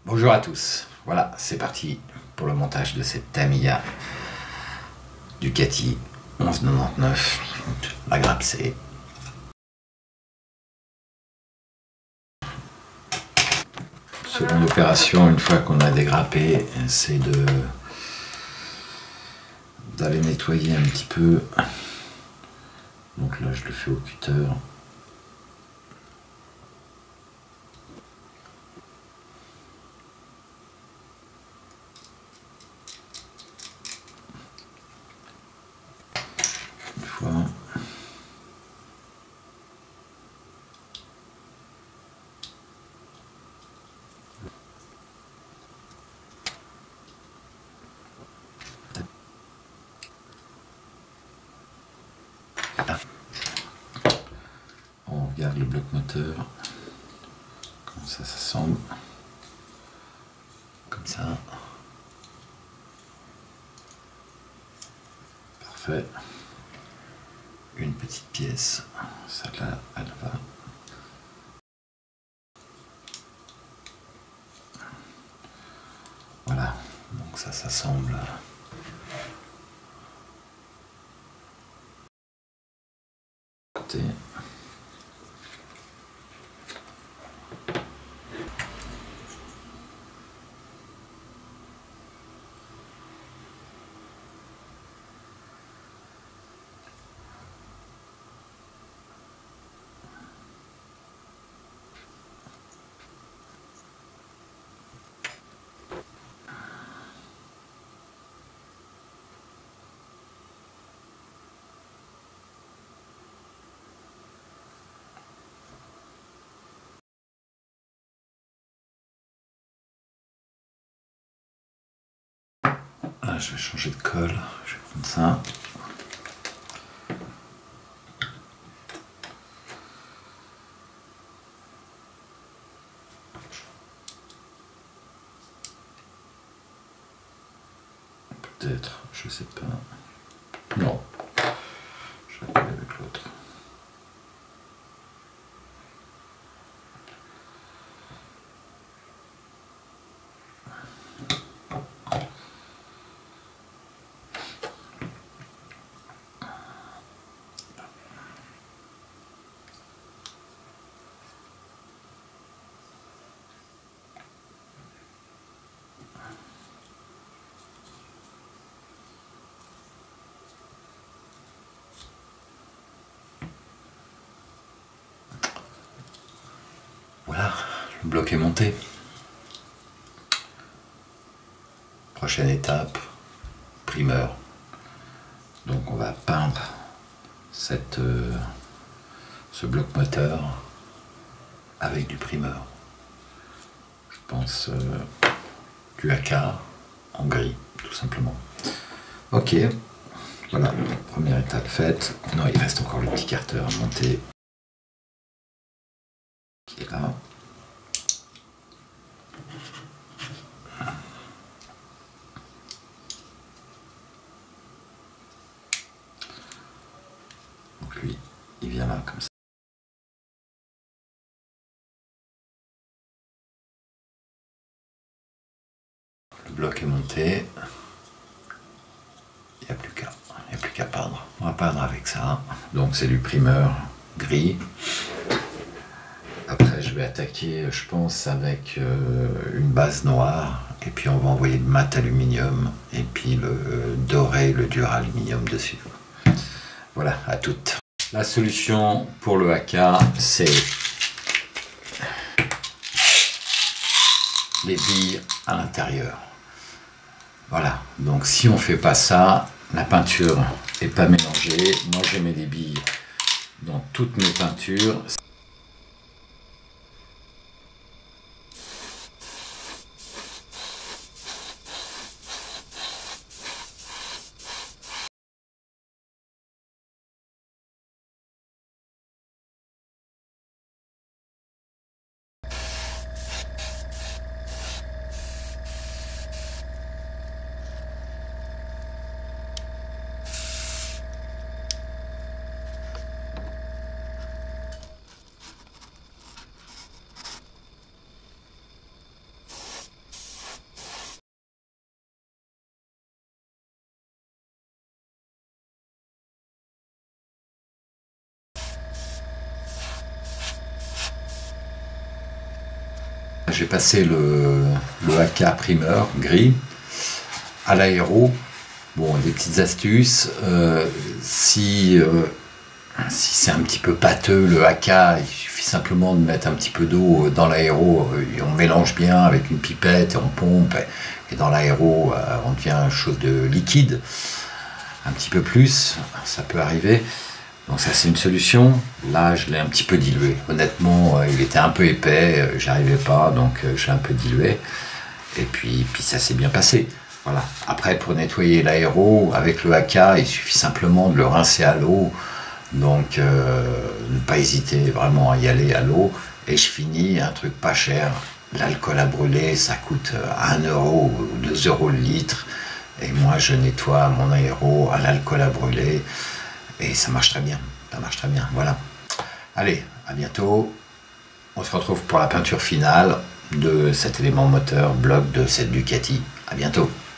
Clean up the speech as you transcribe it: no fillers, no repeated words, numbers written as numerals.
Bonjour à tous, voilà, c'est parti pour le montage de cette Tamiya Ducati 1199, la grappe C. Seconde opération, une fois qu'on a dégrappé, c'est d'aller nettoyer un petit peu. Donc là je le fais au cutter. Une fois. On regarde le bloc moteur, comment ça s'assemble, comme ça, parfait. Une petite pièce, celle-là, elle va. Voilà, donc ça s'assemble. Côté. Là, je vais changer de colle, je vais prendre ça. Peut-être, je sais pas. Non, je vais aller avec l'autre. Voilà, le bloc est monté. Prochaine étape, primeur. Donc on va peindre ce bloc moteur avec du primeur. Je pense du AK en gris, tout simplement. Ok, voilà, première étape faite. Non, il reste encore le petit carter à monter. Qui est là. Donc lui, il vient là comme ça. Le bloc est monté. Il n'y a plus qu'à peindre. On va peindre avec ça. Donc c'est du primeur gris. Après je vais attaquer, je pense, avec une base noire. Et puis on va envoyer le mat aluminium. Et puis le doré, le dur aluminium dessus. Voilà, à toutes. La solution pour le AK, c'est les billes à l'intérieur. Voilà, donc si on fait pas ça, la peinture est pas mélangée. Moi je mets des billes dans toutes mes peintures. J'ai passé le AK primeur gris à l'aéro. Bon, des petites astuces. Si c'est un petit peu pâteux le AK, il suffit simplement de mettre un petit peu d'eau dans l'aéro. On mélange bien avec une pipette et on pompe. Et dans l'aéro, on devient chose de liquide. Un petit peu plus, ça peut arriver. Donc ça c'est une solution. Là je l'ai un petit peu dilué. Honnêtement il était un peu épais, j'arrivais pas, donc je l'ai un peu dilué. Et puis ça s'est bien passé. Voilà. Après pour nettoyer l'aéro avec le AK, il suffit simplement de le rincer à l'eau. Donc ne pas hésiter vraiment à y aller à l'eau. Et je finis un truc pas cher. L'alcool à brûler, ça coûte 1 euro ou 2 euros le litre. Et moi je nettoie mon aéro à l'alcool à brûler. Et ça marche très bien, voilà. Allez, à bientôt. On se retrouve pour la peinture finale de cet élément moteur bloc de cette Ducati. À bientôt.